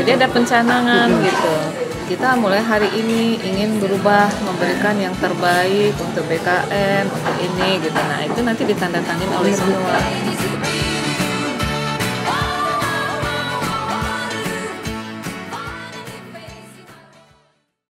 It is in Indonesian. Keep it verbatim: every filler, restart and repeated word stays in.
Jadi ada pencanangan gitu. Kita mulai hari ini ingin berubah, memberikan yang terbaik untuk B K N, untuk ini gitu. Nah itu nanti ditandatangani oleh semua.